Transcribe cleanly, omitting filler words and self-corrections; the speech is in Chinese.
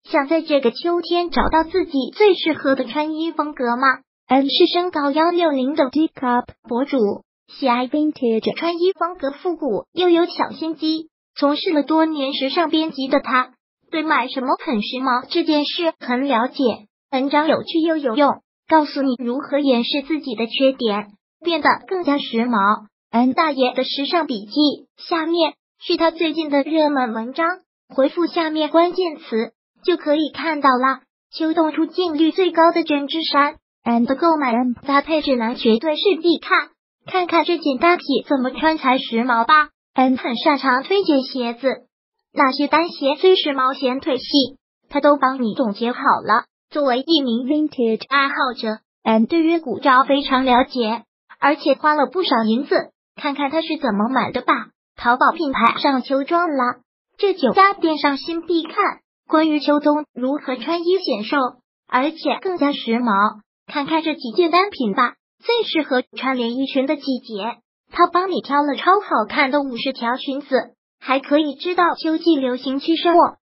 想在这个秋天找到自己最适合的穿衣风格吗？N 是身高160的 D Cup 博主，喜爱 vintage 穿衣风格，复古又有小心机。从事了多年时尚编辑的他，对买什么很时髦这件事很了解。文章有趣又有用，告诉你如何掩饰自己的缺点，变得更加时髦。N 大爷的时尚笔记，下面是他最近的热门文章，回复下面关键词就可以看到啦。秋冬出镜率最高的针织衫 ，N 的购买搭配指南绝对是必看，看看这件搭配怎么穿才时髦吧。N 很擅长推荐鞋子，那些单鞋最时髦、显腿细，他都帮你总结好了。作为一名 vintage 爱好者 ，N 对于古着非常了解，而且花了不少银子。看看他是怎么买的吧。淘宝品牌上秋装啦，这9家电商新必看。关于秋冬如何穿衣显瘦，而且更加时髦，看看这几件单品吧。最适合穿连衣裙的季节，他帮你挑了超好看的50条裙子，还可以知道秋季流行趋势哦。